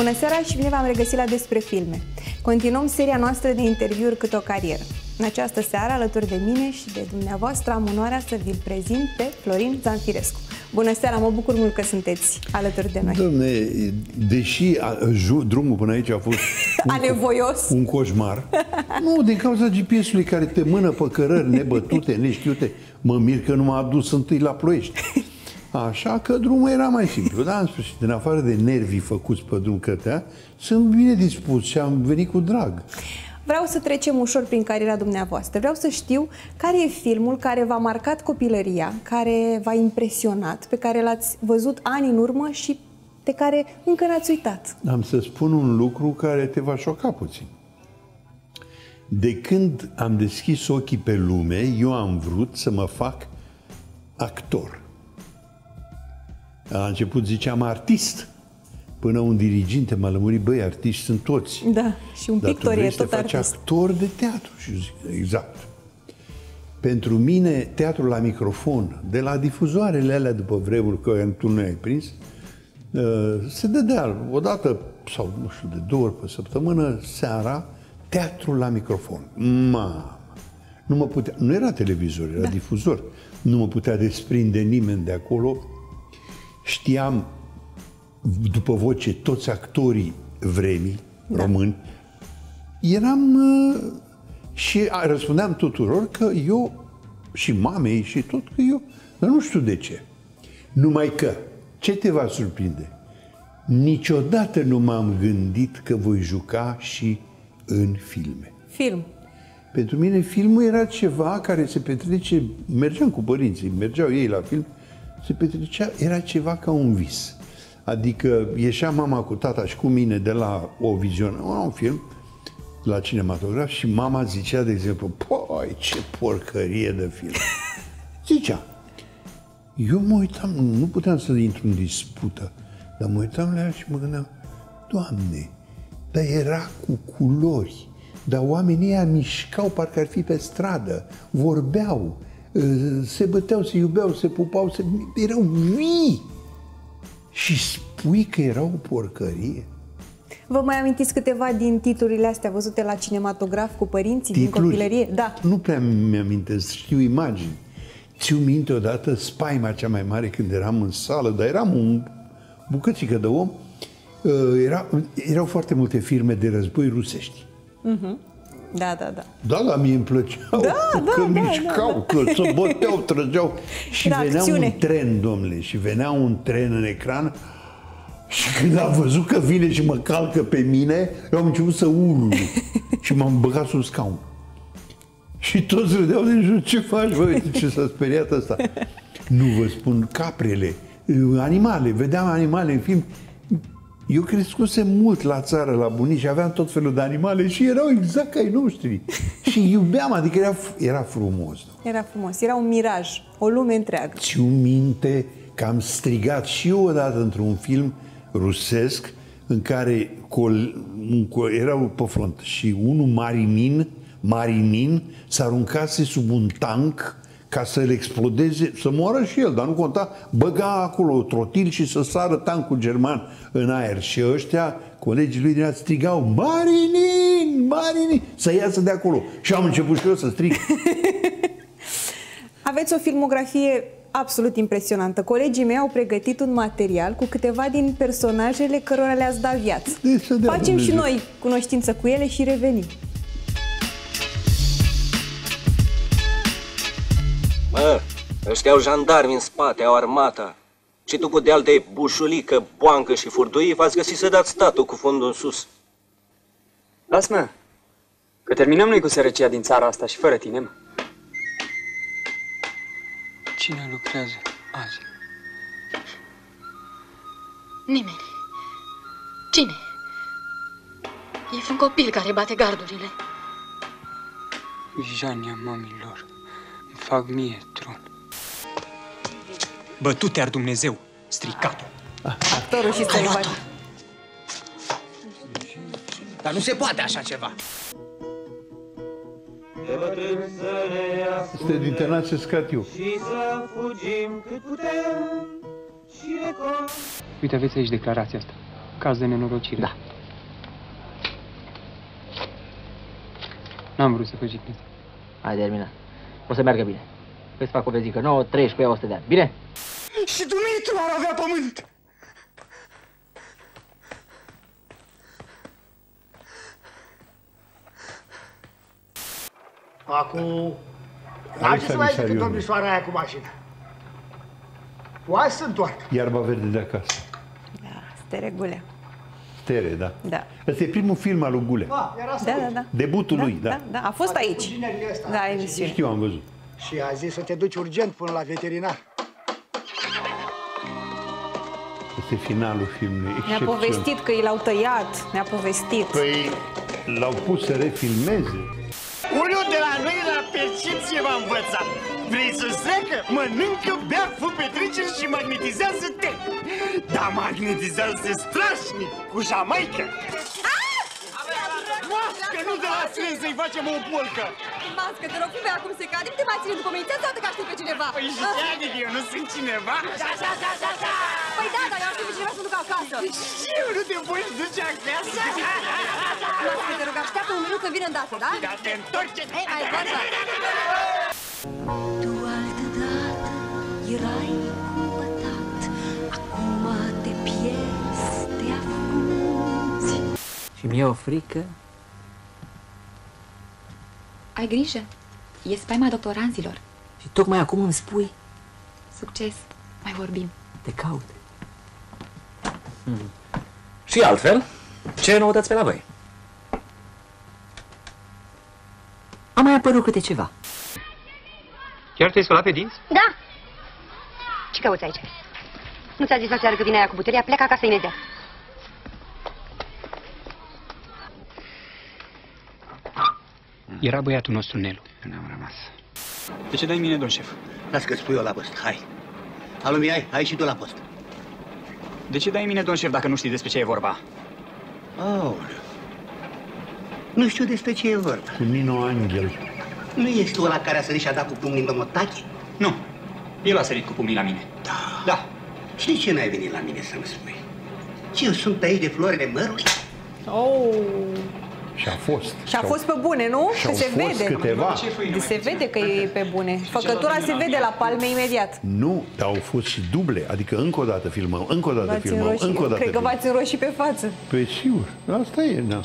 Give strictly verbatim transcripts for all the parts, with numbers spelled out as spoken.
Bună seara și bine v-am regăsit la Despre Filme. Continuăm seria noastră de interviuri Cât o carieră. În această seară, alături de mine și de dumneavoastră, am onoarea să vi-l prezint pe Florin Zanfirescu. Bună seara, mă bucur mult că sunteți alături de noi. Doamne, deși a, ju, drumul până aici a fost un, anevoios, un coșmar, nu, din cauza G P S-ului care te mână pe cărări nebătute, neștiute, mă mir că nu m-a adus întâi la Ploiești. Așa că drumul era mai simplu, dar în sfârșit, în afară de nervii făcuți pe drum către, sunt bine dispus și am venit cu drag. Vreau să trecem ușor prin cariera dumneavoastră. Vreau să știu care e filmul care v-a marcat copilăria, care v-a impresionat, pe care l-ați văzut ani în urmă și de care încă n-ați uitat. Am să spun un lucru care te va șoca puțin. De când am deschis ochii pe lume, eu am vrut să mă fac actor. La început ziceam artist, până un diriginte m-a lămurit, băi, artiști sunt toți. Da, și un pictor e tot artist. Dar tu actor de teatru. Și zic, exact. Pentru mine, teatrul la microfon, de la difuzoarele alea după vremuri, că tu nu ai prins, se dădea o dată, sau nu știu, de două ori pe săptămână, seara, teatrul la microfon. Mamă! Nu mă putea, nu era televizor, era da. difuzor. Nu mă putea desprinde nimeni de acolo. Știam după voce toți actorii vremii da. români. Eram uh, și răspundeam tuturor că eu și mamei și tot că eu, dar nu știu de ce. Numai că, ce te va surprinde? Niciodată nu m-am gândit că voi juca și în filme. Film. Pentru mine filmul era ceva care se petrece, mergeam cu părinții, mergeau ei la film, se petrecea, era ceva ca un vis. Adică ieșea mama cu tata și cu mine de la o viziune, un film, la cinematograf și mama zicea, de exemplu, păi, ce porcărie de film. Zicea. Eu mă uitam, nu puteam să intru în dispută, dar mă uitam la ea și mă gândeam, Doamne, dar era cu culori, dar oamenii ăia mișcau parcă ar fi pe stradă, vorbeau, se băteau, se iubeau, se pupau, se... erau vii. Și spui că era o porcărie? Vă mai amintiți câteva din titlurile astea văzute la cinematograf cu părinții Titluri? din copilărie? Da. Nu prea mi-amintesc, știu imagini. Ți-o minte odată spaima cea mai mare când eram în sală, dar eram un bucățică de om, era, erau foarte multe firme de război rusești. Uh-huh. Da, da, da. Da, dar mie îmi plăceau, da, că da, mișcau, da, da. că se băteau, trăgeau. Și Era venea acțiune. un tren, domnule, și venea un tren în ecran și când am văzut că vine și mă calcă pe mine, eu am început să urlu și m-am băgat sub scaun. Și toți râdeau de jur, ce faci, bă, uite ce s-a speriat ăsta. Nu vă spun, caprele, animale, vedeam animale în film. Eu crescusem mult la țară, la bunici, aveam tot felul de animale și erau exact ca ai noștri. Și iubeam, adică era, era frumos. Era frumos, era un miraj, o lume întreagă. Ți-o minte că am strigat și eu odată într-un film rusesc în care col, un, col, erau pe front și unul marinin, marinin s-aruncase sub un tank ca să-l explodeze, să moară și el, dar nu conta, băga acolo trotil și să sară tancul german în aer. Și ăștia, colegii lui din aia, strigau, Marinin, Marinin, să iasă de acolo. Și am început și eu să strig. Aveți o filmografie absolut impresionantă. Colegii mei au pregătit un material cu câteva din personajele cărora le-ați dat viață. Facem și noi cunoștință cu ele și revenim. Mă, ăștia au jandarmi în spate, au armata. Și tu cu de-al de bușulică, boancă și furduii v-ați găsit să dați statul cu fundul în sus. Lasă-mă, că terminăm noi cu sărăcia din țara asta și fără tine, mă. Cine lucrează azi? Nimeni. Cine? E un copil care bate gardurile. Jania mamilor. Fac mie tron. Bătute ar Dumnezeu, stricatul. Actorul și străinul. Dar nu se poate așa ceva. Este din Tănase Scatiu. Uite, aveți aici declarația asta. Caz de nenorocire. Da. N-am vrut să vă jignesc. Hai, terminat. O să meargă bine. Îți fac o vezică nouă, treci cu ea o sută de ani. Bine? Și Dumitru ar avea pământ! Acum... N-am ce să mai zic domnișoara aia cu mașina. Poate să întoarcă. Iarba verde de acasă. Da, Stere Gulea. Stere, da. Da. Ăsta e primul film al lui Gulea. Da, era să Da, da, da. Debutul Da, lui, da. da, da. A fost aici. Da, emisiune. Știu, am văzut. Și a zis să te duci urgent până la veterinar. Este finalul filmului. Ne-a povestit că i l-au tăiat. Ne-a povestit. Păi, l-au pus să refilmeze. Unul de la noi la percepție m-a învățat. Vrei să streacă? Mănâncă, bea, fă petreceri și magnetizează-te. Dar magnetizează strașnic, cu jamaică. Mască, nu de la țin să-i facem o polcă. Mască, te rog, fii acum se cade, nu te mai ține după mine, ți-am toată că aștept pe cineva. Păi și ce adică eu nu sunt cineva? Da, da, da, da, da. Păi da, dar eu aștept pe cineva să duc acasă. Și eu nu te poți duce acasă? Mască, te rog, așteaptă un minut să vină îndată, da? Da, te întorce. Hei, hai, gata. Tu altădată erai cumpătat, acum te pierzi, te afunzi. Și mi-e o frică. Ai grijă, e spaima doctoranzilor. Și tocmai acum îmi spui, Succes, mai vorbim. te caut. Hmm. Și altfel, ce noutăți pe la voi? A mai apărut câte ceva. Chiar te-ai spălat pe dinți? Da. Ce cauți aici? Nu ți-a zis la seară că vine aia cu puterea? Pleacă acasă imediat. Era băiatul nostru, Nelu. N-am rămas. De ce dai mine, domn șef? Las că spui eu la post, hai. Alumi, ai, hai și tu la post. De ce dai mine, domn șef, dacă nu știi despre ce e vorba? Aoleu. Nu știu despre ce e vorba. Cu Nino Angel. Nu ești tu ăla care a sărit și a dat cu pumnii în domotache? Nu. El a sărit cu pumnii la mine. Da. Da. Și de ce n-ai venit la mine să-mi spui? Ce, eu sunt aici de florile mărului? Oh. Și a fost. Și a fost pe bune, nu? Și-au Că se fost vede. câteva. Se vede că e pe bune. Făcătura se vede la palme imediat. Nu, dar au fost și duble. Adică încă o dată filmăm, încă o dată filmăm, încă o dată Cred că v-ați înroșit pe față. Păi sigur, asta e, da.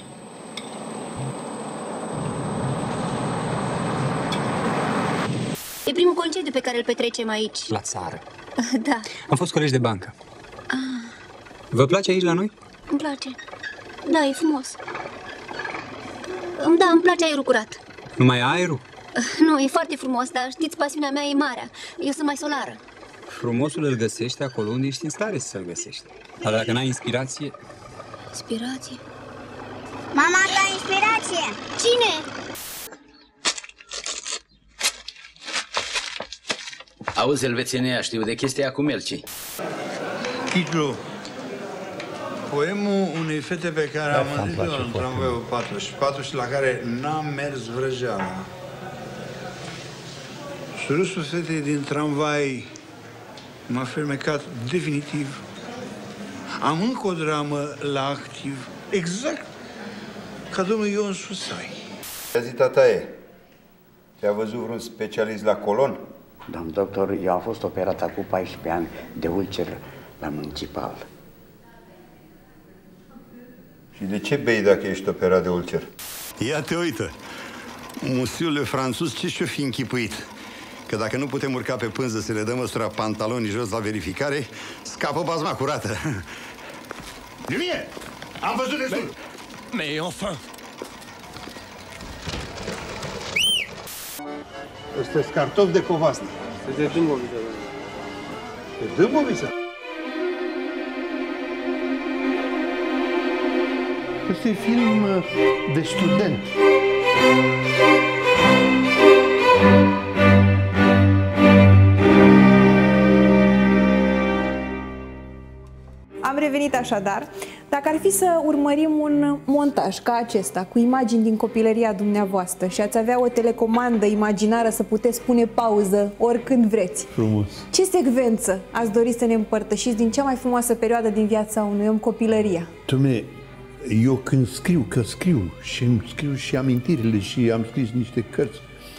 E primul concediu pe care îl petrecem aici. La țară. Da. Am fost colegi de bancă. Ah, Vă place aici la noi? îmi place. Da, e frumos. Da, îmi place aerul curat. Numai aerul? Nu, e foarte frumos, dar știți, pasiunea mea e marea. Eu sunt mai solară. Frumosul îl găsești acolo unde ești în stare să-l găsești. Dar dacă n-ai inspirație... Inspirație? Mama ta inspirație! Cine? Auzi, elvețenea, știu de chestia cu Melci. Titlul. Poemul unei fete pe care Da, am îmi întâlnit-o place în foarte tramvaiul patru și patru și la care n-am mers vrăjeala. Surâsul fetei din tramvai m-a fermecat definitiv. Am încă o dramă la activ, exact ca domnul Ion Susai. Zi, tataie, te-a văzut vreun specialist la colon? Domn doctor, eu am fost operat acum paisprezece ani de ulcer la municipal. Și de ce bei dacă ești operat de ulcer? Ia te uită, musiule franțuz ce și-o fi închipuit? Că dacă nu putem urca pe pânză să le dăm măsura pantalonii jos la verificare, scapă bazma curată. De mie! Am văzut destul! Mais enfin! Ăsta-s cartofi de covasnic. Se de Dâmbovița. De Dâmbovița? Ăsta e film de student. Am revenit așadar. Dacă ar fi să urmărim un montaj ca acesta, cu imagini din copilăria dumneavoastră și ați avea o telecomandă imaginară să puteți pune pauză oricând vreți. Frumos. Ce secvență ați dori să ne împărtășiți din cea mai frumoasă perioadă din viața unui om, copilăria? Dom'le, eu când scriu, că scriu și îmi scriu și amintirile și am scris niște cărți,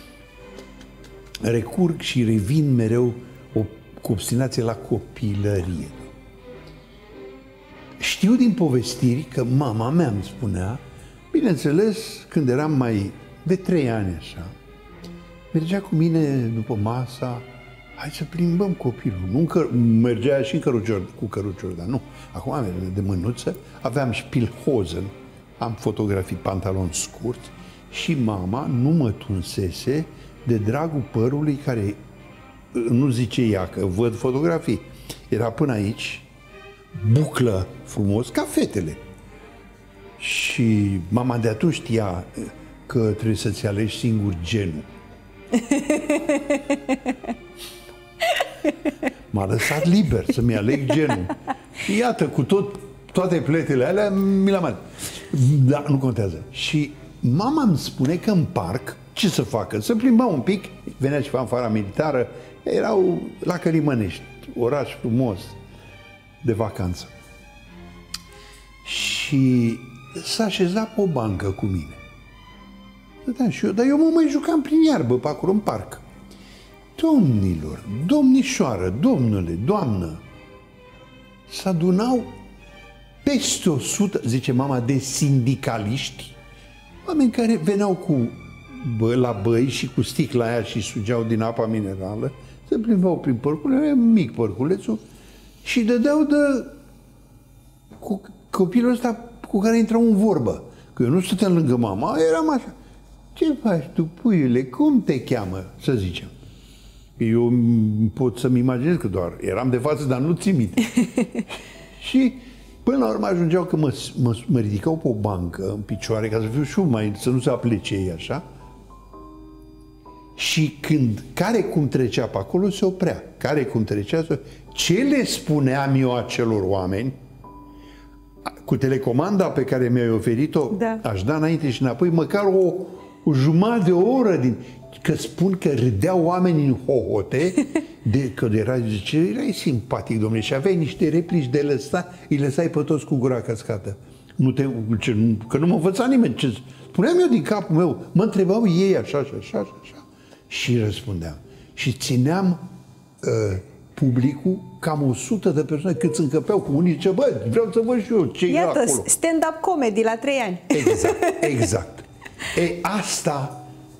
recurg și revin mereu o, cu obstinație la copilărie. Știu din povestiri că mama mea îmi spunea, bineînțeles, când eram mai de trei ani așa, mergea cu mine după masa, hai să plimbăm copilul. Nu că mergea și în cărucior, cu cărucior, dar nu. Acum mergem de mânuță, aveam Spielhosen, am fotografii, pantaloni scurți și mama nu mă tunsese de dragul părului care, nu zice ea, că văd fotografii, era până aici, buclă frumos, ca fetele. Și mama de atunci știa că trebuie să-ți alegi singur genul. M-a lăsat liber să-mi aleg genul. Și iată, cu tot, toate pletele alea, mi le-am ales. Dar nu contează. Și mama îmi spune că în parc, ce să facă? Să plimbăm un pic, venea și fanfara militară, erau la Călimănești, oraș frumos de vacanță. Și s-a așezat pe o bancă cu mine. Stăteam și eu, dar eu mă mai jucam prin iarbă pe acolo, în parc. Domnilor, domnișoară, domnule, doamnă, s-adunau peste o sută, zice mama, de sindicaliști, oameni care veneau cu bă, la băi și cu sticla aia și sugeau din apa minerală, se plimbau prin părculețul, mic părculețul, și dădeau de cu copilul ăsta cu care intrau în vorbă. Că eu nu stăteam lângă mama, eram așa. Ce faci tu, puiule? Cum te cheamă? Să zicem. Eu pot să-mi imaginez că doar eram de față, dar nu țin minte. Și până la urmă ajungeau că mă, mă, mă ridicau pe o bancă în picioare ca să fiu și mai, să nu se aplece ei așa. Și când care cum trecea pe acolo se oprea. Care cum trecea se oprea. Ce le spuneam eu acelor oameni, cu telecomanda pe care mi-ai oferit-o, da. Aș da înainte și înapoi, măcar o, o jumătate de oră din... Că spun că râdeau oamenii în hohote, de, că era, zice, erai simpatic, domnule, și aveai niște replici de lăsa, îi lăsai pe toți cu gura cascată. Nu te, ce, că nu mă învăța nimeni. Ce spuneam eu din capul meu, mă întrebau ei așa și așa și așa. Și răspundeam. Și țineam uh, publicul cam o sută de persoane cât încăpeau cu unii, zice, bă, vreau să văd și eu ce e acolo. Iată, stand-up comedy la trei ani. Exact, exact. E, asta...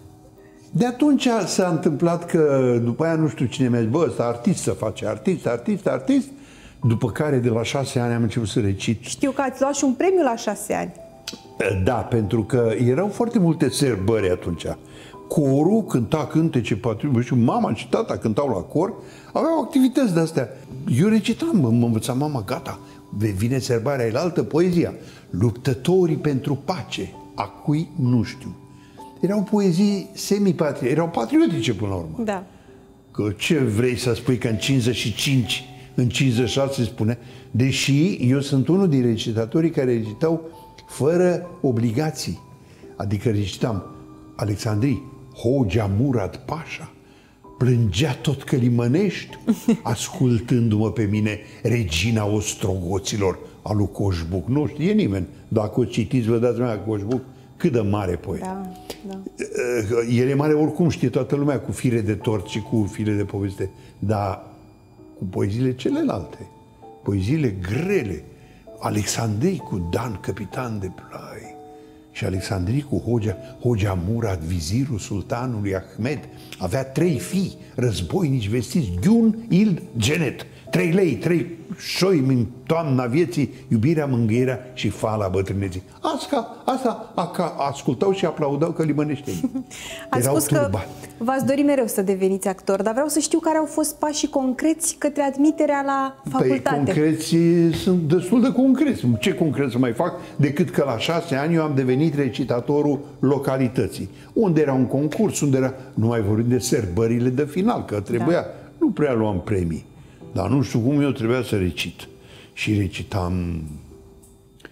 De atunci s-a întâmplat că după aia nu știu cine mi-a zis, bă, ăsta artist să face, artist, artist, artist. După care de la șase ani am început să recit. Știu că ați luat și un premiu la șase ani. Da, pentru că erau foarte multe sărbări atunci. Corul cânta cântece patriotice, și mama și tata cântau la cor, aveau activități de-astea. Eu recitam, mă învăța mama, gata, vine sărbarea, e altă poezia. Luptătorii pentru pace, a cui nu știu. Erau poezii semi-patriotice, erau patriotice până la urmă. Da. Că ce vrei să spui că în cincizeci și cinci, în cincizeci și șase spune, deși eu sunt unul din recitatorii care recitau fără obligații. Adică recitam Alexandrii, Hogea Murad Pașa, plângea tot Călimănești, ascultându-mă pe mine, regina ostrogoților a lui Coșbuc. Nu știe nimeni. Dacă o citiți, vă dați seama, Coșbuc, cât de mare poet. Da, da. El e mare oricum, știe toată lumea, cu fire de tort și cu fire de poveste, dar cu poeziile celelalte, poeziile grele, Alexandrii cu Dan, capitan de plai, și Alexandrii cu Hogea, Hogea Murad, vizirul sultanului Ahmed, avea trei fii, războinici vestiți, Ghiun, Ild, Genet, trei lei, trei șoi în toamna vieții, iubirea, mângâierea și fala bătrâneții. Asta, asta ascultau și aplaudau călimăneștenii. Ați spus turbat. Că v-ați dori mereu să deveniți actor, dar vreau să știu care au fost pașii concreți către admiterea la facultate. Păi concreții sunt destul de concreți. Ce concret să mai fac decât că la șase ani eu am devenit recitatorul localității. Unde era un concurs, unde era... Nu mai vorbim de sărbările de final, că trebuia... Da. Nu prea luam premii. Dar nu știu cum eu trebuia să recit. Și recitam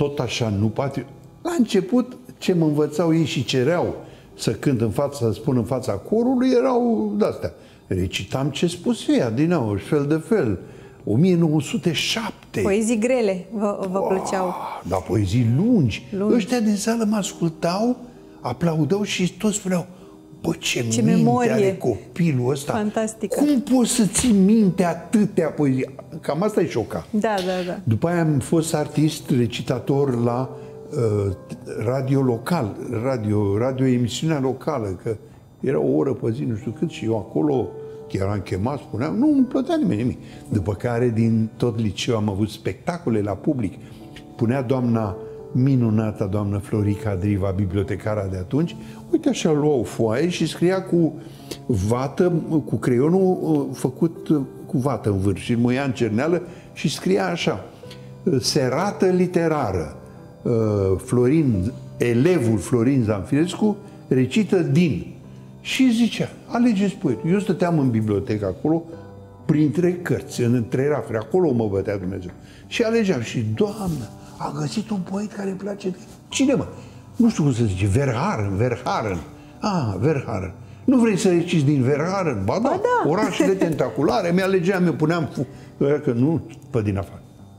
tot așa, nu poate... La început, ce mă învățau ei și cereau să cânt în fața, să spun în fața corului, erau de-astea. Recitam ce spus ea, din nou, fel de fel. o mie nouă sute șapte. Poezii grele vă, vă plăceau. Da, poezii lungi. lungi. Ăștia din sală mă ascultau, aplaudau și toți spuneau, bă, ce, ce minte memorie are copilul ăsta. Fantastică. Cum poți să ții minte atâtea poezii? Cam asta e șoca. Da, da, da. După aia am fost artist, recitator la uh, radio local, radio, radio emisiunea locală, că era o oră pe zi, nu știu cât, și eu acolo, chiar eram chemat, spuneam, nu îmi plătea nimeni nimic. După care, din tot liceu, am avut spectacole la public. Punea doamna minunata, doamnă Florica Driva, bibliotecara de atunci, uite așa, lua o foaie și scria cu vată, cu creionul făcut cu vată în vârf și mâia în cerneală și scria așa, serată literară, Florin, elevul Florin Zanfirescu recită din. Și zicea, alegeți poet. Eu stăteam în bibliotecă acolo, printre cărți, între rafuri, acolo mă bătea Dumnezeu. Și alegeam și, Doamnă, a găsit un poet care îmi place. Cine, mă? Nu știu cum să zice, Verhaeren, Verhaeren. Ah, Verhaeren. Nu vrei să reciți din Verhaeren? Ba da, ba da. Orașele tentaculare, mi-alegeam, eu puneam, că nu pe din afară.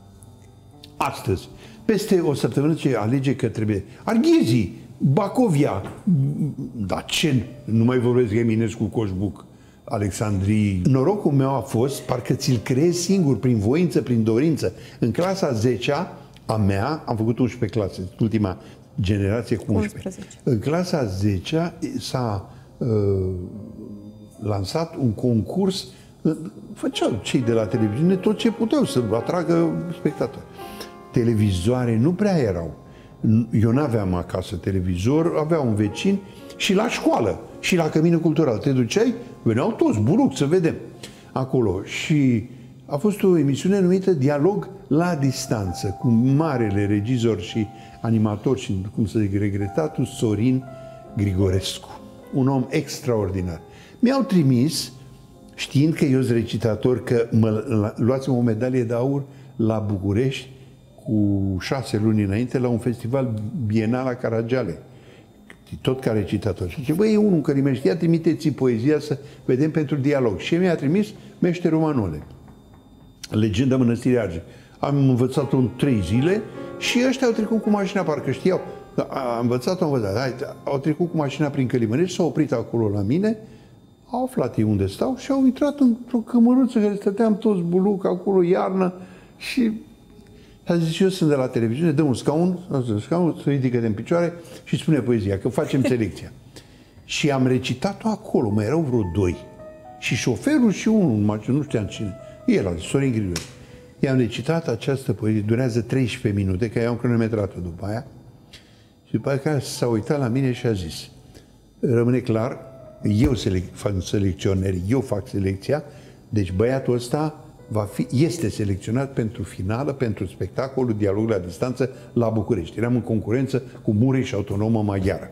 Astăzi, peste o săptămână ce alege că trebuie, Arghezii, Bacovia, da ce, nu mai vorbesc Eminescu, Coșbuc, Alexandrii. Norocul meu a fost, parcă ți-l creezi singur, prin voință, prin dorință. În clasa zecea a mea, am făcut unsprezece clase, ultima generație cu unsprezece. unsprezece. În clasa zecea s-a uh, lansat un concurs, uh, făceau cei de la televiziune tot ce puteau să atragă spectatori. Televizoare nu prea erau. Eu n-aveam acasă televizor, avea un vecin și la școală, și la Căminul Cultural. Te duceai, veneau toți, buruc, să vedem acolo. Și a fost o emisiune numită Dialog la distanță, cu marele regizor și animator și, cum să zic, regretatul Sorin Grigorescu. Un om extraordinar. Mi-au trimis, știind că eu sunt recitator, că mă luați o medalie de aur la București, cu șase luni înainte, la un festival bienal la Caragiale. Tot ca recitator. Și zice, băi, e unul care mi-a ia, trimiteți poezia să vedem pentru dialog. Și mi-a trimis Meșterul Manole, Legenda Mănăstirii Argeș. Am învățat-o în trei zile și ăștia au trecut cu mașina, parcă știau. Am învățat-o, am învățat. Hai, au trecut cu mașina prin Călimănești, s-au oprit acolo la mine, au aflat ei unde stau și au intrat într-o cămăruță care stăteam toți buluc acolo, iarnă, și a zis, eu sunt de la televiziune, dă un scaun, un scaun, se ridică de în picioare și spune poezia, că facem selecția. Și am recitat-o acolo, mai erau vreo doi. Și șoferul și unul, nu știam cine, el a zis, Sorin Grigorescu. I-am recitat această poezie, durează treisprezece minute, că eu am cronometrat-o după aia. Și după aia s-a uitat la mine și a zis, rămâne clar, eu selec- fac selecționeri, eu fac selecția, deci băiatul ăsta va fi, este selecționat pentru finală, pentru spectacolul Dialog la distanță la București. Eram în concurență cu Mureș și Autonomă Maghiară.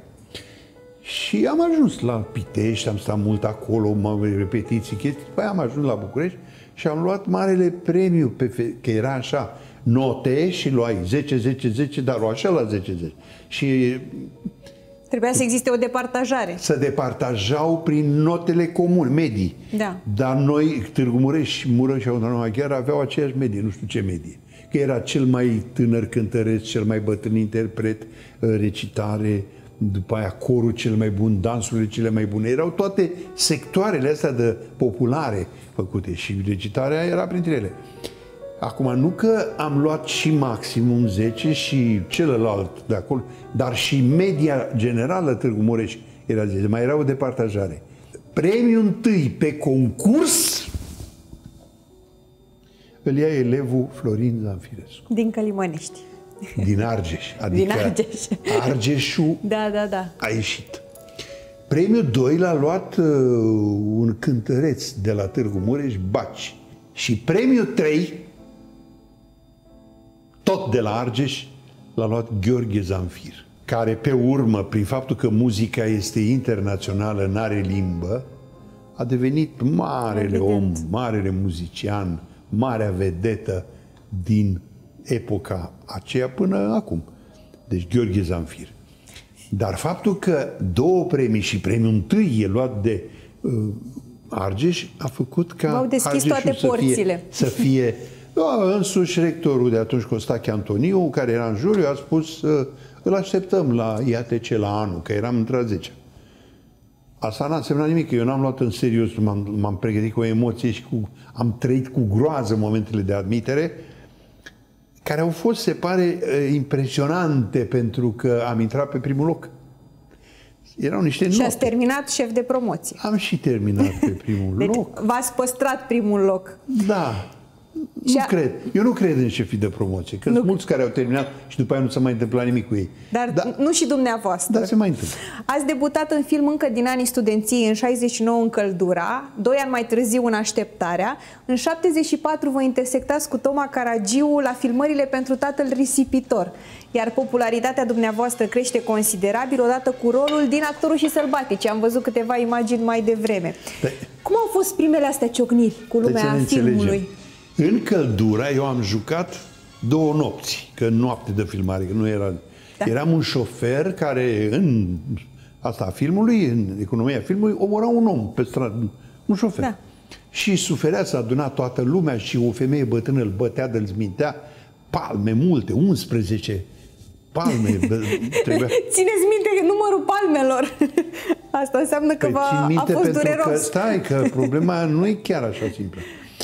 Și am ajuns la Pitești, am stat mult acolo, repetiții, chestii, după aia am ajuns la București și am luat marele premiu, pe, că era așa, note și luai zece, zece, zece, dar o așa la zece, zece. Și trebuia să existe o departajare. Se departajau prin notele comune, medii. Da. Dar noi, Târgu Mureș și Mureș și Autonomă Maghiară aveau aceeași medie, nu știu ce medie. Că era cel mai tânăr cântăreț, cel mai bătrân interpret, recitare, după aia corul cel mai bun, dansurile cele mai bune. Erau toate sectoarele astea de populare făcute și recitarea era printre ele. Acum, nu că am luat și maximum zece și celălalt de acolo, dar și media generală Târgu Mureș era zece. Mai era o departajare. Premiul întâi pe concurs îl ia elevul Florin Zanfirescu. Din Călimănești. Din Argeș. Adică Din Argeș. Argeșul da, da, da. a ieșit. Premiul doi l-a luat uh, un cântăreț de la Târgu Mureș, Baci. Și premiul trei, tot de la Argeș, l-a luat Gheorghe Zanfir, care pe urmă, prin faptul că muzica este internațională, n-are limbă, a devenit marele Evident. om, marele muzician, marea vedetă din epoca aceea până acum. Deci Gheorghe Zanfir. Dar faptul că două premii și premiul întâi e luat de uh, Argeș a făcut ca V-au deschis toate să porțile. fie, să fie da, însuși rectorul de atunci, Costache Antoniu, care era în juriu, a spus uh, îl așteptăm la I A T C la anul, că eram într-a zecea. Asta n-a însemnat nimic, că eu n-am luat în serios, m-am pregătit cu o emoție și cu, am trăit cu groază momentele de admitere, care au fost, se pare, impresionante pentru că am intrat pe primul loc. Erau niște note. Și ați terminat șef de promoție. Am și terminat pe primul deci, loc. V-ați păstrat primul loc. Da. Nu a... cred. Eu nu cred în șefii de promoție, că nu... sunt mulți care au terminat și după aia nu s-a mai întâmplat nimic cu ei. Dar da, nu și dumneavoastră. Da, se mai întâmplă. Ați debutat în film încă din anii studenției, în șaizeci și nouă în Căldura, doi ani mai târziu în Așteptarea, în șaptezeci și patru vă intersectați cu Toma Caragiu la filmările pentru Tatăl risipitor, iar popularitatea dumneavoastră crește considerabil odată cu rolul din Actorul și Sălbatici. Am văzut câteva imagini mai devreme. De... Cum au fost primele astea ciocniri cu lumea filmului? În Căldura eu am jucat două nopți, că noapte de filmare, că nu era... Da. Eram un șofer care în asta a filmului, în economia filmului, omora un om pe stradă, un șofer. Da. Și suferea, s-a adunat toată lumea și o femeie bătrână îl bătea, îl zmintea, palme multe, unsprezece palme. Trebuia... Țineți minte că numărul palmelor. Asta înseamnă că păi, va, a fost dureros. Că, stai, că problema nu e chiar așa simplă.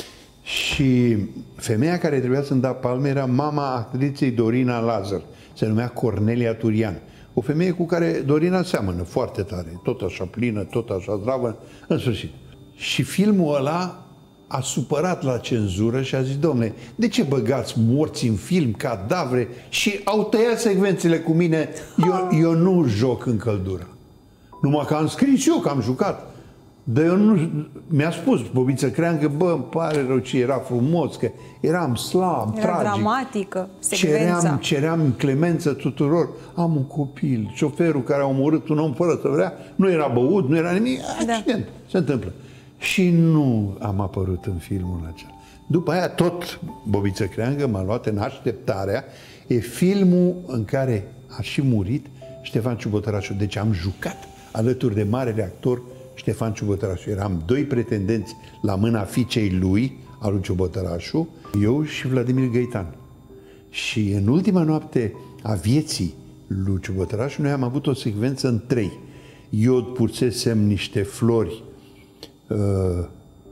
Și femeia care trebuia să-mi dea palme era mama actriței Dorina Lazar. Se numea Cornelia Turian. O femeie cu care Dorina seamănă foarte tare. Tot așa plină, tot așa zdravă, în sfârșit. Și filmul ăla a supărat la cenzură și a zis, domnule, de ce băgați morți în film, cadavre? Și au tăiat secvențele cu mine. Eu, eu nu joc în Căldura. Numai că am scris eu, că am jucat. Dar eu nu... Mi-a spus Bobiță Creangă, bă, îmi pare rău ce era frumos, că eram slab, era tragic. dramatică secvența. Ceream, ceream clemență tuturor. Am un copil, șoferul care a omorât un om fără să vrea, nu era băut, nu era nimic, accident, da. Se întâmplă. Și nu am apărut în filmul acela. După aia tot Bobiță Creangă m-a luat în Așteptarea. E filmul în care a și murit Ștefan Ciubătărașu. Deci am jucat alături de marele actor Ștefan Ciubătărașu. Eram doi pretendenți la mâna fiicei lui, al lui Ciubătărașu, eu și Vladimir Găitan. Și în ultima noapte a vieții lui Ciubătărașu, noi am avut o secvență în trei. Eu purțesem niște flori uh,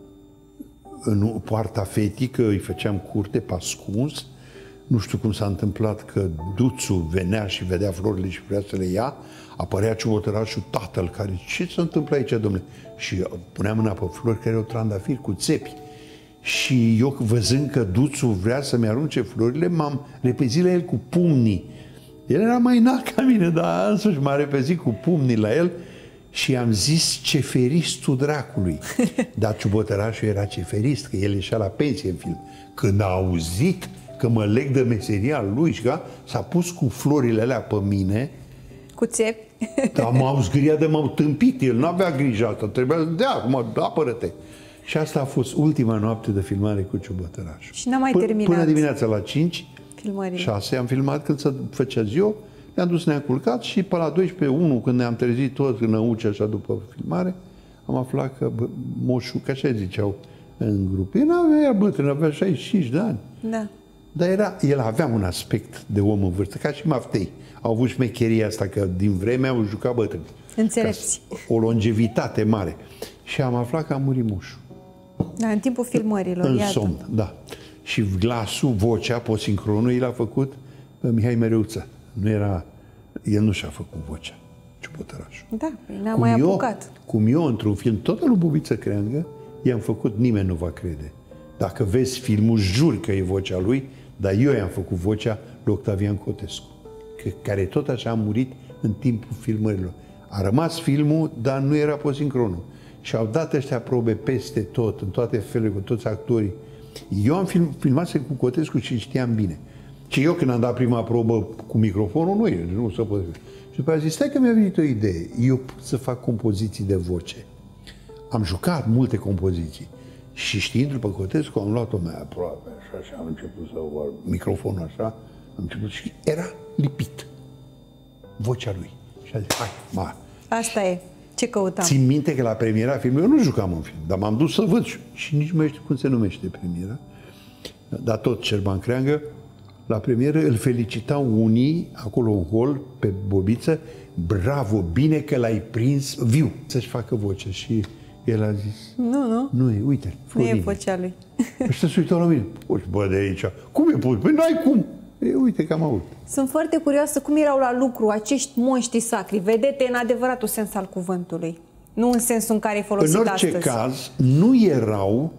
în poarta fetică, îi făceam curte pe ascuns. Nu știu cum s-a întâmplat că Duțu venea și vedea florile și vrea să le ia. Apărea Ciubătărașu, tatăl, care, ce se întâmplă aici, domnule? Și punea mâna pe flori care erau trandafiri cu țepi. Și eu, văzând că Duțu vrea să-mi arunce florile, m-am repezit la el cu pumnii. El era mai înalt ca mine, dar însuși m-a repezit cu pumnii la el și am zis ceferistul dracului. Dar Ciubătărașu era ceferist, că el ieșea la pensie în film. Când a auzit că mă leg de meseria lui și că s-a pus cu florile alea pe mine, cu țepi. Da, m-au zgâriat de m-au tâmpit. El n-avea grijă asta. Trebuia să dea, acum, apără-te. Și asta a fost ultima noapte de filmare cu Ciubătărașu. Și n-am mai P- terminat. Până dimineața la cinci, filmările. șase, am filmat când se făcea ziua. Ne-am dus, ne-am culcat și pe la douăsprezece unu, când ne-am trezit toți în năuci, așa, după filmare, am aflat că bă, moșul, că așa ziceau în grup, el avea bătrân, avea șaizeci și cinci de ani. Da. Dar era, el avea un aspect de om în vârstă, ca și Maftei. Au avut șmecheria asta, că din vreme au jucat bătrâni. Înțelepți. O longevitate mare. Și am aflat că a murit moșul. Da, în timpul filmărilor, În iată. somn, da. Și glasul, vocea, posincronul, el a făcut pe Mihai Mereuță. Nu era... El nu și-a făcut vocea, Ciubătărașu. Da, n-a mai apucat. Cum eu, într-un film, tot lui Bobiță Creangă, i-am făcut, nimeni nu va crede. Dacă vezi filmul, jur că e vocea lui, dar eu i-am făcut vocea lui Octavian Cotescu, care tot așa a murit în timpul filmărilor. A rămas filmul, dar nu era posincronul. Și au dat ăștia probe peste tot, în toate felurile, cu toți actorii. Eu am film, filmat cu Cotescu și știam bine. Și eu când am dat prima probă cu microfonul, nu e, nu se poate. Și după aceea zis, stai că mi-a venit o idee. Eu pot să fac compoziții de voce. Am jucat multe compoziții. Și știindu-l pe Cotescu, am luat-o mai aproape. așa și am început să vorbesc, microfonul așa, am început și era lipit. Vocea lui. Și a zis, hai, ma. Asta e. Ce căutam? Țin minte că la premiera filmului, eu nu jucam în film, dar m-am dus să văd și nici nu mai știu cum se numește premiera. Dar tot Șerban Creangă, la premieră îl felicitau unii acolo în hol, pe Bobiță, bravo, bine că l-ai prins viu, să-și facă voce. Și el a zis, nu, nu, nu e, uite, Florine. Nu e vocea lui. Ăștia se uitau la mine, uite, bă, de aici, cum e pus? Păi n-ai cum. E, uite că am avut. Sunt foarte curioasă cum erau la lucru acești monștri sacri, vedete în adevăratul sens al cuvântului, nu în sensul în care e folosit astăzi. În orice astăzi. caz, nu erau,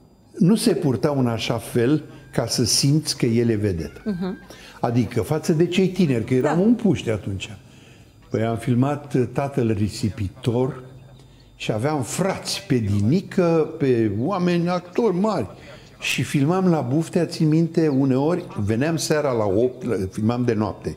nu se purtau în așa fel ca să simți că el e vedetă. Uh-huh. Adică față de cei tineri, că eram da. un puști atunci. Păi am filmat Tatăl risipitor și aveam frați pe dinică, pe oameni, actori mari. Și filmam la Buftea, țin minte, uneori, veneam seara la opt, filmam de noapte.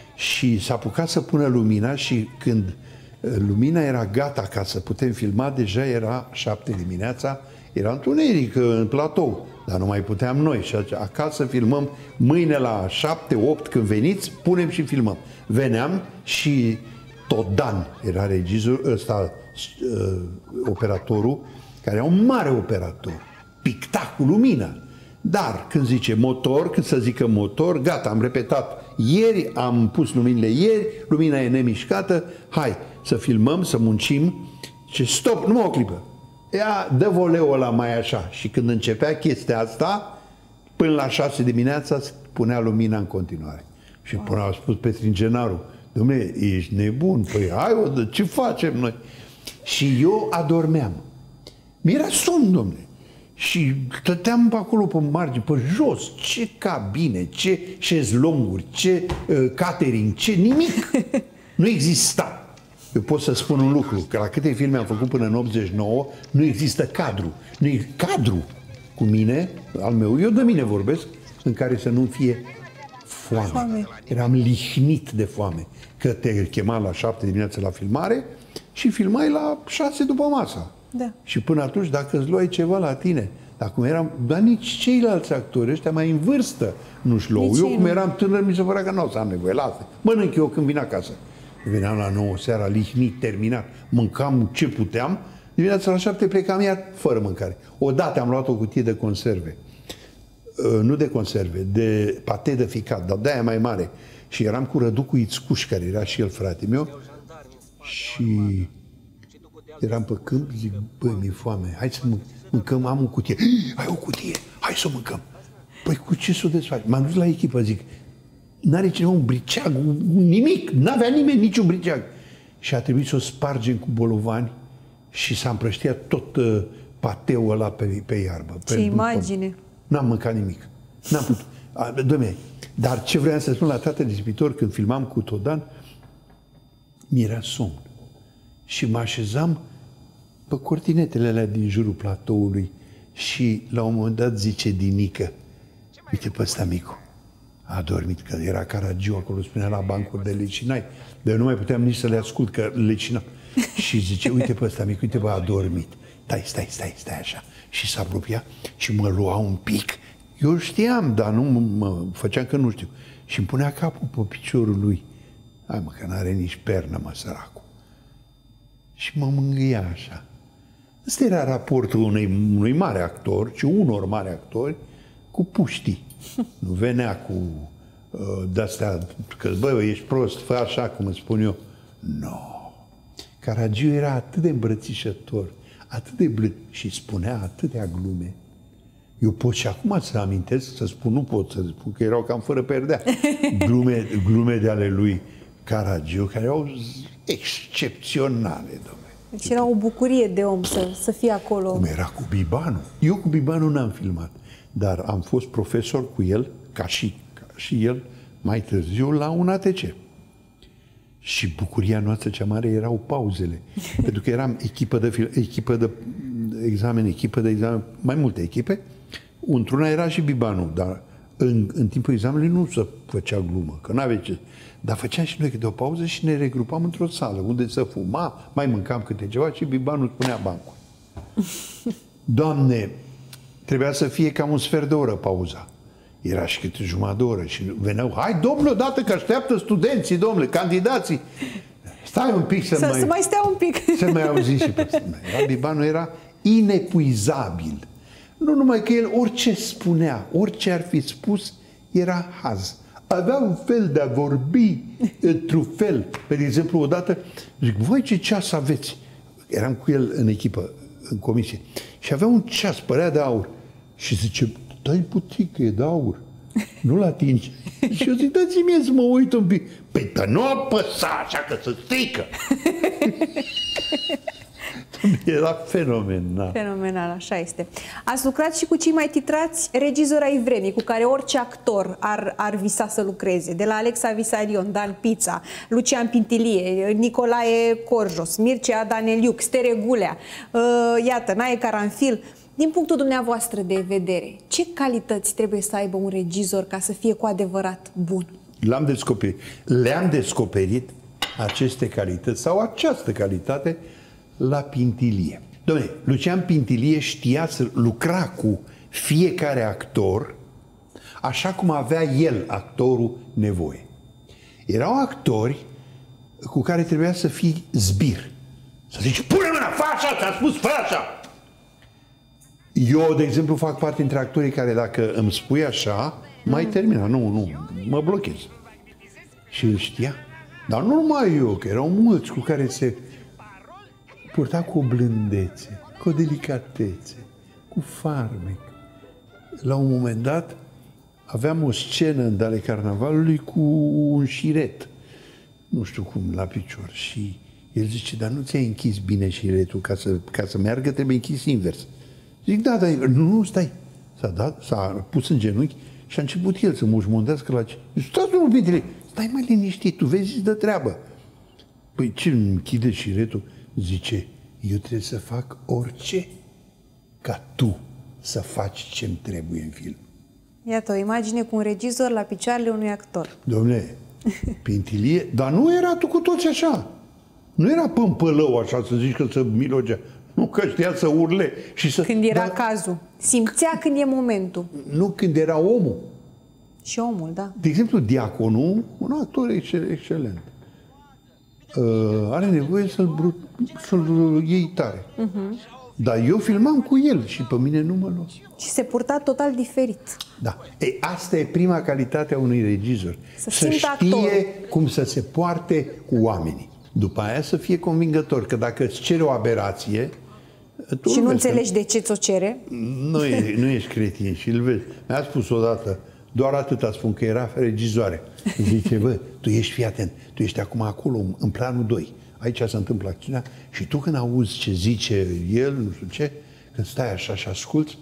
Și s-a apucat să pună lumina și când lumina era gata ca să putem filma, deja era șapte dimineața, era întuneric în platou, dar nu mai puteam noi. Și acasă filmăm, mâine la șapte, opt, când veniți, punem și filmăm. Veneam și tot Dan era regizorul, ăsta, uh, operatorul, care era un mare operator. Picta cu lumina. Dar când zice motor, când să zică motor, gata, am repetat. Ieri am pus luminile ieri, lumina e nemișcată, hai să filmăm, să muncim. Și stop, numai o clipă. Ea dă voleul ăla mai așa. Și când începea chestia asta, până la șase dimineața punea lumina în continuare. Și până a spus Petringenaru, dom'le, ești nebun? Păi hai, o, ce facem noi? Și eu adormeam. Mi-era somn, dom'le. Și stăteam acolo pe margine, pe jos, ce cabine, ce șezlonguri, ce uh, catering, ce nimic. Nu exista. Eu pot să spun un lucru, că la câte filme am făcut până în optzeci și nouă, nu există cadru. Nu e cadru cu mine, al meu, eu de mine vorbesc, în care să nu fie foame. foame. Eram lihnit de foame. Că te chema la șapte dimineața la filmare și filmai la șase după masa. Da. Și până atunci, dacă îți luai ceva la tine, dar cum eram, dar nici ceilalți actori ăștia mai în vârstă nu-și luau. Eu cum eram tânăr, mi se părea că nu o să am nevoie, lasă. Mănânc eu când vin acasă. Veneam la nouă seara, lihnit, terminat, mâncam ce puteam, dimineața la șapte plecam iar fără mâncare. Odată am luat o cutie de conserve, uh, nu de conserve, de pate de ficat, dar de-aia mai mare. Și eram cu Răducu Ițcuș, care era și el frate meu, și eram pe câmp, zic, băi, mi-e foame, hai să mâncăm, am o cutie. Ai o cutie, hai să o mâncăm. Păi cu ce să o desfaci? M-am dus la echipă, zic, n-are cineva un briceag, un, un nimic, n-avea nimeni niciun briceag. Și a trebuit să o spargem cu bolovani și s-a împrăștiat tot uh, pateul ăla pe, pe iarbă. Ce pe, imagine! N-am mâncat nimic. N-am putut. Dom'le, dar ce vreau să spun la Tatăl risipitor, când filmam cu Todan, mi-era somn. Și mă așezam pe cortinetele alea din jurul platoului și la un moment dat zice Dinică, uite pe ăsta micu, a adormit, că era Caragiu acolo, spunea la bancuri de lecinai, dar eu nu mai puteam nici să le ascult, că lecinau. Și zice, uite pe ăsta micu, uite bă, a adormit. Stai, stai, stai, stai așa. Și s-a apropiat și mă lua un pic. Eu știam, dar nu mă făceam că nu știu. Și îmi punea capul pe piciorul lui. Hai mă, că n-are nici pernă, mă, săracul. Și mă mângâia așa. Ăsta era raportul unui, unui mare actor, ci unor mari actori, cu puștii. Nu venea cu uh, de-astea, că bă, ești prost, fă așa cum îți spun eu. Nu. No. Caragiu era atât de îmbrățișător, atât de blând și spunea atâtea glume. Eu pot și acum să amintesc, să spun, nu pot să spun, că erau cam fără perdea. Glume, glume de ale lui Caragiu, care erau excepționale, domnule. Deci era o bucurie de om să, să fie acolo. Cum era cu Bibanu. Eu cu Bibanu n-am filmat, dar am fost profesor cu el, ca și, ca și el, mai târziu, la un A T C. Și bucuria noastră cea mare erau pauzele. Pentru că eram echipă de, echipă de examen, echipă de examen, mai multe echipe. Într-una era și Bibanu, dar în, în timpul examenului nu se făcea glumă, că n-avea ce. Dar făceam și noi câte o pauză și ne regrupam într-o sală unde să fuma, mai mâncam câte ceva și Bibanu spunea bancul. Doamne, trebuia să fie cam un sfert de oră pauza. Era și câte jumătate de oră și veneau, hai domnule, odată că așteaptă studenții, domnule, candidații. Stai un pic să, să mai... Să mai stea un pic. Să mai auziți și pe asta. Rabi Banu era inepuizabil. Nu numai că el orice spunea, orice ar fi spus, era haz. Avea un fel de a vorbi într-un fel. De exemplu, odată, zic, voi ce ceas aveți? Eram cu el în echipă, în comisie. Și avea un ceas, părea de aur. Și zice, dai puțin că e de aur. Nu-l atingi. Și eu zic, dați-mi mie să mă uit un pic. Păi, dar nu apăsa așa că se strică. Era fenomenal. Fenomenal, așa este. Ați lucrat și cu cei mai titrați regizori ai vremii, cu care orice actor ar, ar visa să lucreze. De la Alexa Visarion, Dan Pița, Lucian Pintilie, Nicolae Corjos, Mircea Daneliuc, Stere Gulea, uh, iată, Nae Caranfil. Din punctul dumneavoastră de vedere, ce calități trebuie să aibă un regizor ca să fie cu adevărat bun? L-am descoperit. Le-am descoperit aceste calități sau această calitate la Pintilie. Dom'le, Lucian Pintilie știa să lucra cu fiecare actor așa cum avea el, actorul, nevoie. Erau actori cu care trebuia să fii zbir. Să zici, pune mâna, fă așa, ți-a spus, fă așa. Eu, de exemplu, fac parte dintre actorii care, dacă îmi spui așa, mai termină. Nu, nu, mă blochez. Și îl știa. Dar nu numai eu, că erau mulți cu care se purta cu o blândețe, cu o delicatețe, cu farmec. La un moment dat aveam o scenă în Dale Carnavalului cu un șiret, nu știu cum, la picior. Și el zice, dar nu ți-ai închis bine șiretul, ca să, ca să meargă trebuie închis invers. Zic, da, dar nu, nu, stai. S-a dat, s-a pus în genunchi și a început el să mușmondească la ce. Zic, stați, domnul Pintilie, stai mai liniștit, tu vezi de treabă. Păi ce, închide șiretul? Zice, eu trebuie să fac orice ca tu să faci ce-mi trebuie în film. Iată, o imagine cu un regizor la picioarele unui actor. Dom'le, Pintilie, dar nu era tu cu toți așa. Nu era pâmpălău așa să zici că să milogea. Nu, că știa să urle și să... Când era da, cazul. Simțea când e momentul. Nu, când era omul. Și omul, da. De exemplu, Diaconul, un actor excelent, uh, are nevoie să-l să iei tare. Uh-huh. Dar eu filmam cu el și pe mine nu mă lua. Și se purta total diferit. Da. Ei, asta e prima calitate a unui regizor. Să, să știe actorul. cum să se poarte cu oamenii. După aia să fie convingător, că dacă îți cere o aberație... Și nu înțelegi de ce ți-o cere? Nu, e, nu ești cretin și îl vezi. Mi-a spus odată, doar atâta spun, că era regizoare. Zice, bă, tu ești, fii atent, tu ești acum acolo, în planul doi. Aici se întâmplă acțiunea și tu când auzi ce zice el, nu știu ce, când stai așa și asculți,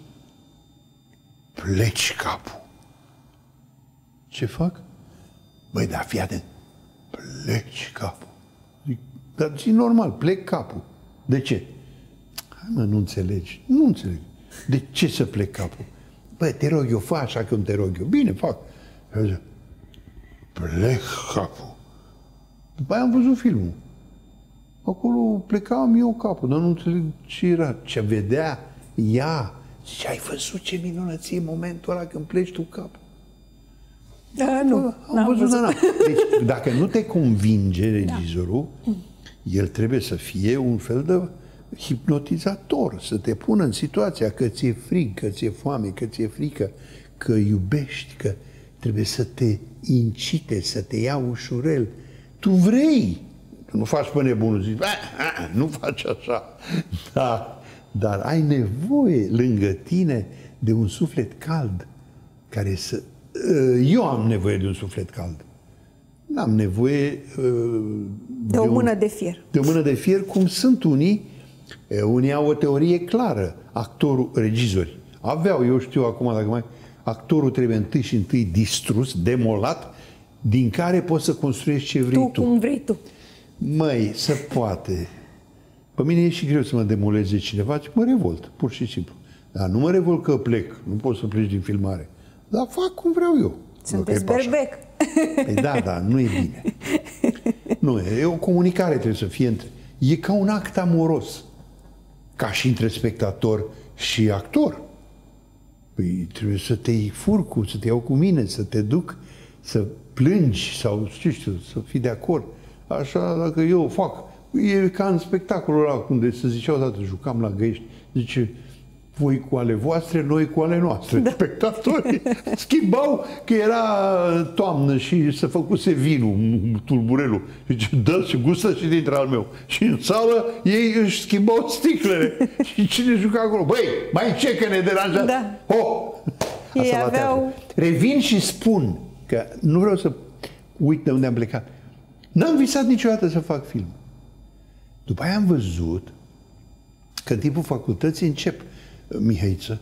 pleci capul. Ce fac? Băi, da, fii atent, pleci capul. Zic, dar zi normal, plec capul. De ce? Hai mă, nu înțelegi. Nu înțeleg. De ce să plec capul? Băi, te rog eu, fă așa cum te rog eu. Bine, fac. Eu zic, plec capul. După aia am văzut filmul. Acolo plecam eu capul, dar nu înțeleg ce era, ce vedea ea. Și ai văzut ce minunăție e momentul ăla când pleci tu capul? Da, nu. Am văzut, văzut. Da, da. Deci, dacă nu te convinge regizorul, da. El trebuie să fie un fel de hipnotizator, să te pună în situația că ți-e frig, că ți-e foame, că ți-e frică, că iubești, că trebuie să te incite, să te ia ușurel. Tu vrei, tu nu faci pe nebunul, zici, nu faci așa, da, dar ai nevoie lângă tine de un suflet cald, care să... Eu am nevoie de un suflet cald. N-am nevoie... De, de o mână un, de fier. De o mână de fier, cum sunt unii. Unii au o teorie clară, actorul, regizori. Aveau, eu știu acum, dacă mai... Actorul trebuie întâi și întâi distrus, demolat, din care poți să construiești ce vrei tu. Tu cum vrei tu. Măi, se poate. Pe mine e și greu să mă demoleze cineva, ci mă revolt, pur și simplu. Dar nu mă revolt că plec, nu pot să pleci din filmare. Dar fac cum vreau eu. Sunteți berbec. Păi da, da, nu e bine. Nu, e o comunicare trebuie să fie între... E ca un act amoros. Ca și între spectator și actor. Păi trebuie să te iei furcu, să te iau cu mine, să te duc, să plângi sau, ce știu, să fii de acord. Așa, dacă eu o fac, e ca în spectacolul ăla, unde se zicea odată, jucam la Găiești, zice, voi cu ale voastre, noi cu ale noastre. Da. Spectatorii schimbau că era toamnă și se făcuse vinul, tulburelul. Și dă și gustă și dintre al meu. Și în sală ei își schimbau sticlele. Și cine juca acolo? Băi, mai ce că ne deranjează? Da. Oh! Ei aveau... Revin și spun că nu vreau să uit de unde am plecat. N-am visat niciodată să fac film. După aia am văzut că în timpul facultății încep Mihăiță,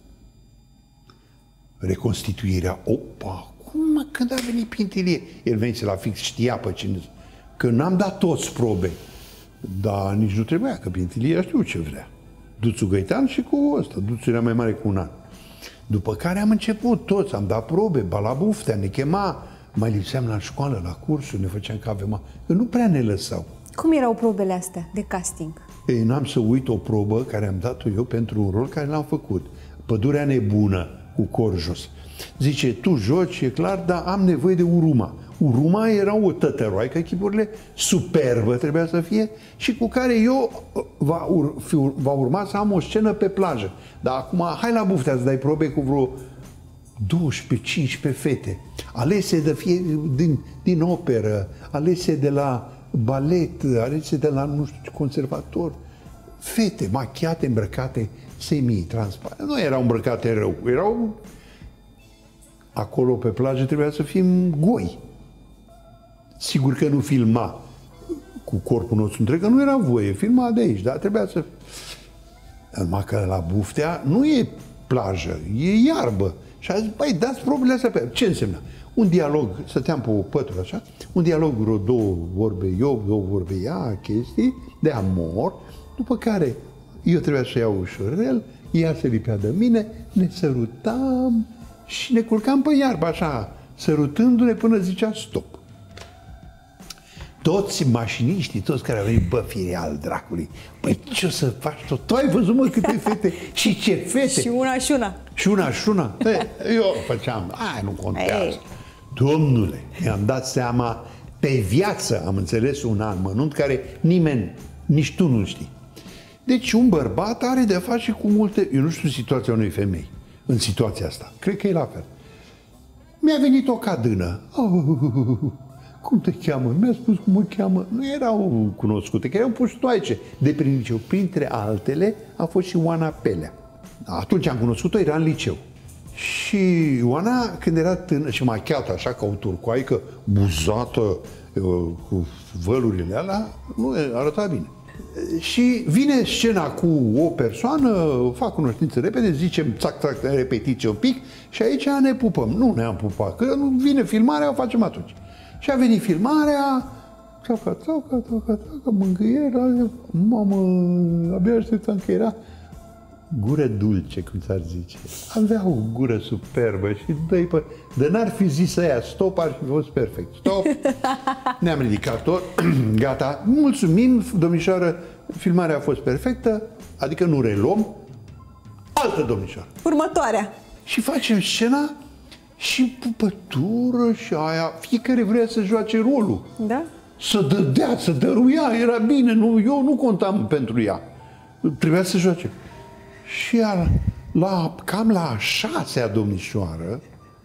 reconstituirea, opa, cum mă, când a venit Pintilie? El venise la fix, știa pe cine, că n-am dat toți probe, dar nici nu trebuia, că Pintilie a știut ce vrea. Duțu Găitan și cu ăsta, Duțu era mai mare cu un an. După care am început toți, am dat probe, Balabuftea, ne chema, mai lipseam la școală, la cursuri, ne făceam că avem, că nu prea ne lăsau. Cum erau probele astea de casting? Ei, n-am să uit o probă care am dat-o eu pentru un rol care l-am făcut. Pădurea nebună, cu cor jos. Zice, tu joci, e clar, dar am nevoie de Uruma. Uruma era o tătăroaică, chipurile superbă trebuia să fie, și cu care eu va, ur, fi, va urma să am o scenă pe plajă. Dar acum, hai la Buftea să dai probe cu vreo douăsprezece cincisprezece fete, alese de fie din, din operă, alese de la balet, alese de la, nu știu, conservator, fete machiate, îmbrăcate semi-transparente. Nu erau îmbrăcate rău, erau acolo pe plajă, trebuia să fim goi. Sigur că nu filma cu corpul nostru întreg, că nu era voie, filma de aici, dar trebuia să... Numai că la Buftea nu e plajă, e iarbă. Și a zis, băi, dați probele astea pe... Ce însemna? Un dialog, stăteam pe o pătură așa, un dialog, vreo două vorbe eu, două vorbe ea, chestii de amor, după care eu trebuia să iau ușurel, ea se lipea de mine, ne sărutam și ne culcam pe iarbă așa, sărutându-ne până zicea stop. Toți mașiniștii, toți care au venit, bă, fire al dracului, păi ce o să faci tot? Tu ai văzut, mă, câte fete și ce fete? Și una și una. Și una și una. Eu făceam, aia nu contează. Ei. Domnule, mi-am dat seama, pe viață am înțeles un amănunt care nimeni, nici tu nu știi. Deci un bărbat are de-a face cu multe, eu nu știu situația unei femei, în situația asta, cred că e la fel. Mi-a venit o cadână. Oh, cum te cheamă? Mi-a spus cum mă cheamă. Nu erau cunoscute, că erau puștoaice. De prin liceu, printre altele, a fost și Oana Pelea. Atunci am cunoscut-o, era în liceu. Și Oana, când era tânără și machiată așa ca o turcoaică, buzată, cu vălurile alea, nu arăta bine. Și vine scena cu o persoană, fac cunoștință repede, zicem țac, țac, repetiție un pic și aici ne pupăm. Nu ne-am pupat, că nu vine filmarea, o facem atunci. Și a venit filmarea, țaca, țaca, țaca, țaca, mângâiera, mamă, abia așteptam că era gură dulce, cum s-ar zice. Avea o gură superbă și dă-i pe... De n-ar fi zis să ia stop, ar fi fost perfect. Stop! Ne-am ridicat tot, gata. Mulțumim, domnișoară, filmarea a fost perfectă, adică nu reluăm. Altă domnișoară. Următoarea. Și facem scena și pupătură și aia, fiecare vrea să joace rolul. Da? Să dădea, să dăruia, era bine, nu, eu nu contam pentru ea. Trebuia să joace. Și ea, la, cam la a șasea domnișoară,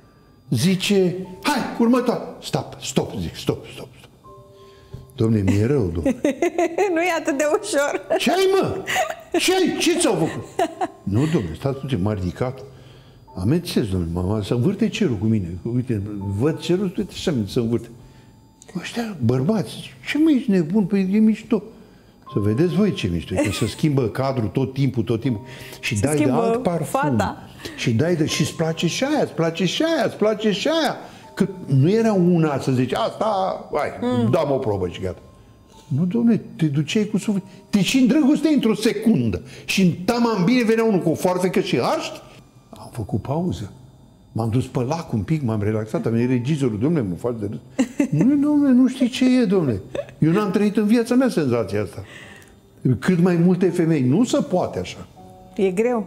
zice, hai, următoare. Stop, stop, zic, stop, stop, stop. Dom'le, mi-e rău, dom'le. Nu e atât de ușor. Ce ai, mă? Ce ai? Ce ți-au făcut? Nu, dom'le, stați puțin, m-a ridicat. Am înțeles, dom'le, mama, să învârte cerul cu mine. Uite, văd cerul, uite, să se învârte. Ăștia, bărbați, ce mă ești nebun? Păi e mișto. Să vedeți voi ce mișto, că se schimbă cadrul tot timpul, tot timpul. Și se dai de alt parfum. Fata. Și dai de... Și îți place și aia, îți place și aia, îți place și aia. Că nu era una să zici, asta, hai, mm. dăm o probă și gata. Nu, dom'le, te duceai cu suflet. Te și îndrăgosteai într-o secundă. Și în tamam bine venea unul cu o foarfecă și arști. Am făcut pauză. M-am dus pe lac un pic, m-am relaxat, am venit regizorul, dom'le, mă faci de râs. Nu, dom'le, nu știi ce e, dom'le. Eu n-am trăit în viața mea senzația asta. Cât mai multe femei, nu se poate așa. E greu.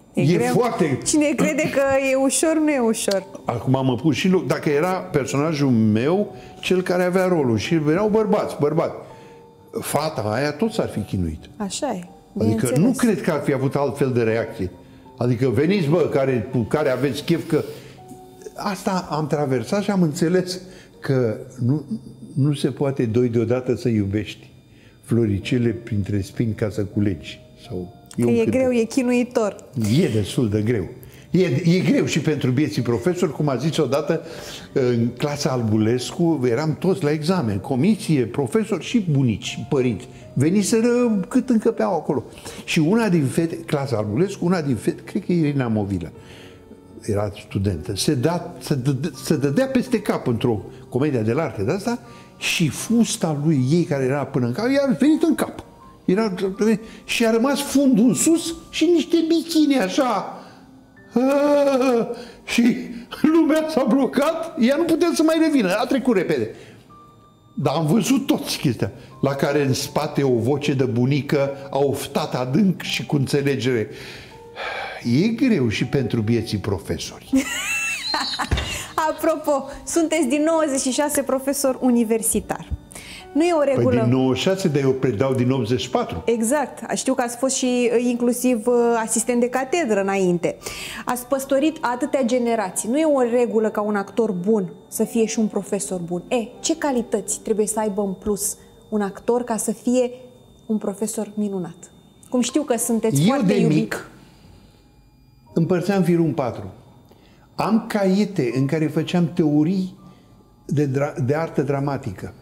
E, e greu. foarte... Cine crede că e ușor, nu e ușor. Acum mă pun și dacă era personajul meu cel care avea rolul și veneau bărbați, bărbați. Fata aia tot s-ar fi chinuit. Așa e. Adică nu cred că ar fi avut altfel de reacție. Adică veniți, bă, care, cu care aveți chef, că asta am traversat și am înțeles că nu, nu se poate doi deodată să iubești floricele printre spini ca să culegi. Sau că e câte... greu, e chinuitor. E destul de greu. E, e greu și pentru bieții profesori, cum a zis odată în clasa Albulescu, eram toți la examen, comisie, profesori și bunici, părinți. Veniseră cât încăpeau acolo. Și una din fete, clasa Albulescu, una din fete, cred că e Irina Movilă, era studentă, se, da, se, dă, se dădea peste cap într-o comedie de arte de asta și fusta lui ei, care era până în cap, i-a venit în cap. Era, și a rămas fundul în sus și niște bichini așa. Aaaa, și lumea s-a blocat, ea nu putea să mai revină, a trecut repede. Dar am văzut toți chestia, la care în spate o voce de bunică a oftat adânc și cu înțelegere. E greu și pentru bieții profesori. Apropo, sunteți din nouăzeci și șase profesor universitar. Nu e o regulă... Păi din nouăzeci și șase, dar eu predau din optzeci și patru. Exact. Știu că ați fost și inclusiv asistent de catedră înainte. Ați păstorit atâtea generații. Nu e o regulă ca un actor bun să fie și un profesor bun. E, ce calități trebuie să aibă în plus un actor ca să fie un profesor minunat? Cum știu că sunteți eu foarte de iubit. mic împărțeam firul în patru. Am caiete în care făceam teorii de, de artă dramatică.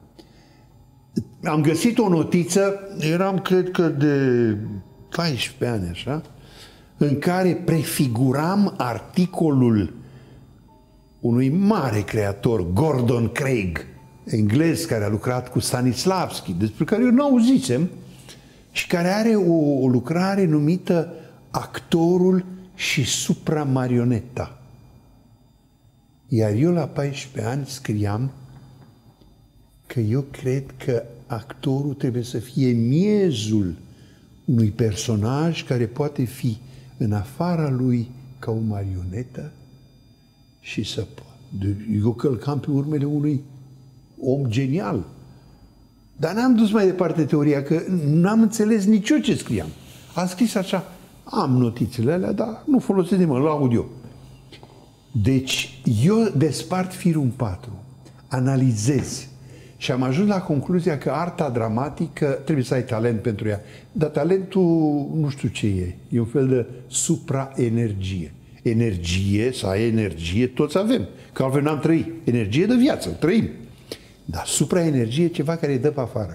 Am găsit o notiță, eram cred că de paisprezece ani așa, în care prefiguram articolul unui mare creator, Gordon Craig, englez, care a lucrat cu Stanislavski, despre care eu nu auzisem, și care are o, o lucrare numită Actorul și supramarioneta. Iar eu la paisprezece ani scriam că eu cred că actorul trebuie să fie miezul unui personaj care poate fi în afara lui ca o marionetă și să poată. Eu călcam pe urmele unui om genial. Dar n-am dus mai departe teoria, că n-am înțeles nici eu ce scriam. Am scris așa, am notițele alea, dar nu folosesc nimeni, la audio. Deci, eu despart firul în patru, analizez și am ajuns la concluzia că arta dramatică trebuie să ai talent pentru ea. Dar talentul nu știu ce e, e un fel de supraenergie. Energie, să ai energie, toți avem, că altfel n-am trăit. Energie de viață, trăim. Dar supraenergie e ceva care dă pe afară.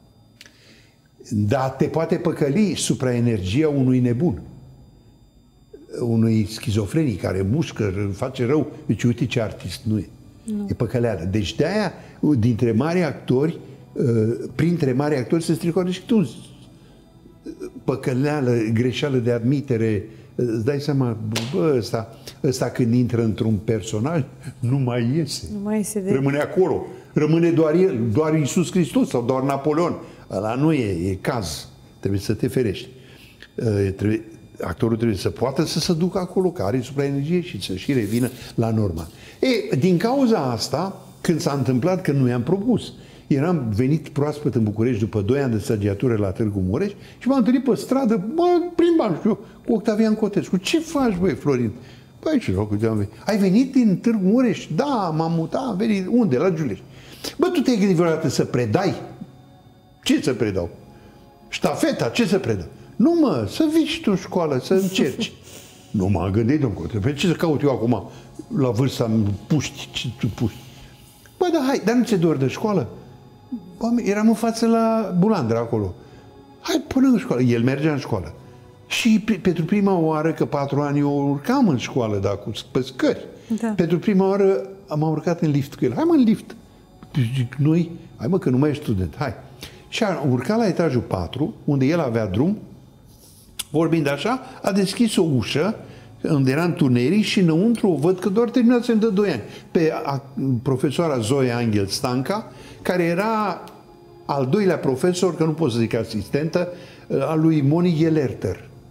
Dar te poate păcăli supraenergia unui nebun, unui schizofrenic care mușcă, face rău. Deci uite ce artist nu e. Nu. E păcăleală. Deci de-aia, dintre mari actori, printre mari actori se stricoare și tu păcăleală, greșeală de admitere. Îți dai seama, bă, ăsta, ăsta când intră într-un personaj, nu mai iese. Nu mai iese de... Rămâne acolo. Rămâne doar el, doar Iisus Hristos sau doar Napoleon. Ăla nu e, e caz. Trebuie să te ferești. Trebuie, actorul trebuie să poată să se ducă acolo, că are supraenergie și să și revină la normă. E, din cauza asta, când s-a întâmplat că nu i-am propus, eram venit proaspăt în București după doi ani de stagiatură la Târgu Mureș și m-am întâlnit pe stradă, bă, plimbam, știu, cu Octavian Cotescu. Ce faci, băi, Florin? Păi, ce rog, ai venit din Târgu Mureș? Da, m-am mutat, am venit. Unde? La Giulești. Bă, tu te-ai gândit vreodată să predai? Ce să predau? Ștafeta, ce să predau? Nu, mă, să vii și tu în școală, să încerci. Nu m-am gândit, domnul Cotescu, pe ce să caut eu acum, la vârsta puști, ce tu puști? Bă, da, hai, dar nu ți-e dor de școală? Bă, eram în față la Bulandra acolo. Hai, până în școală. El mergea în școală. Și pentru prima oară, că patru ani eu urcam în școală, dar cu pe scări. Da. Pentru prima oară am urcat în lift cu el. Hai, mă, în lift. Zic, noi, hai, mă, că nu mai ești student, hai. Și am urcat la etajul patru, unde el avea drum, vorbind așa, a deschis o ușă, unde era întuneric și înăuntru o văd că doar terminasem de doi ani. Pe a, profesoara Zoe Angel Stanca, care era al doilea profesor, că nu pot să zic asistentă, al lui Moni Gelerter.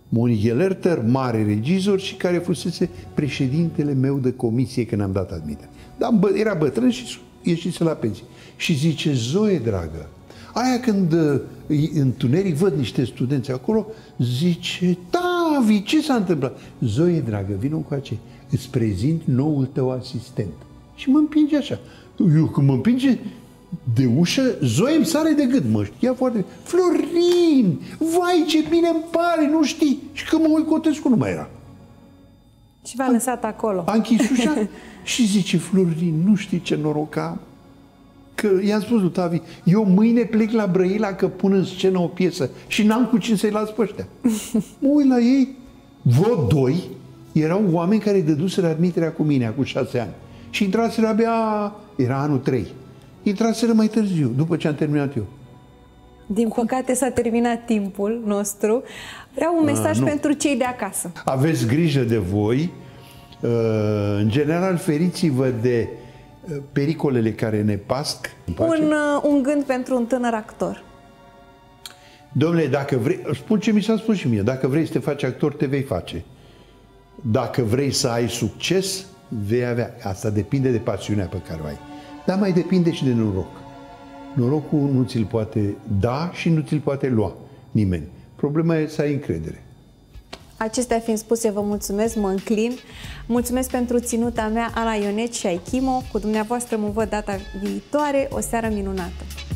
Monique Lerter, mare regizor și care fusese președintele meu de comisie când am dat admitere. Dar bă, era bătrân și ieșise la pensie. Și zice, Zoe, dragă, aia când uh, întuneric văd niște studenți acolo, zice, Tavi, ce s-a întâmplat? Zoe, dragă, vină încoace, îți prezint noul tău asistent. Și mă împinge așa. Eu când mă împinge de ușă, Zoe îmi sare de gât, mă știa foarte bine. Florin, vai, ce bine îmi pare, nu știi. Și când mă uit, Cotescu nu mai era. Și v-a lăsat acolo. A închis ușa și zice, Florin, nu știi ce noroc am? Că i-am spus lui Tavi, eu mâine plec la Brăila că pun în scenă o piesă și n-am cu cine să-i las pe ăștia. Mă uit la ei, vreo doi erau oameni care dăduseră admiterea cu mine acum șase ani. Și intraseră abia, era anul trei. Intraseră mai târziu, după ce am terminat eu. Din păcate s-a terminat timpul nostru. Vreau un mesaj A, pentru cei de acasă. Aveți grijă de voi. În general, feriți-vă de pericolele care ne pasc. Un, un gând pentru un tânăr actor. Dom'le, dacă vrei, spun ce mi s-a spus și mie, dacă vrei să te faci actor, te vei face. Dacă vrei să ai succes, vei avea. Asta depinde de pasiunea pe care o ai. Dar mai depinde și de noroc. Norocul nu ți-l poate da și nu ți-l poate lua nimeni. Problema e să ai încredere. Acestea fiind spuse, vă mulțumesc, mă înclin. Mulțumesc pentru ținuta mea, Ana Ioneci și Aichimo. Cu dumneavoastră mă văd data viitoare. O seară minunată!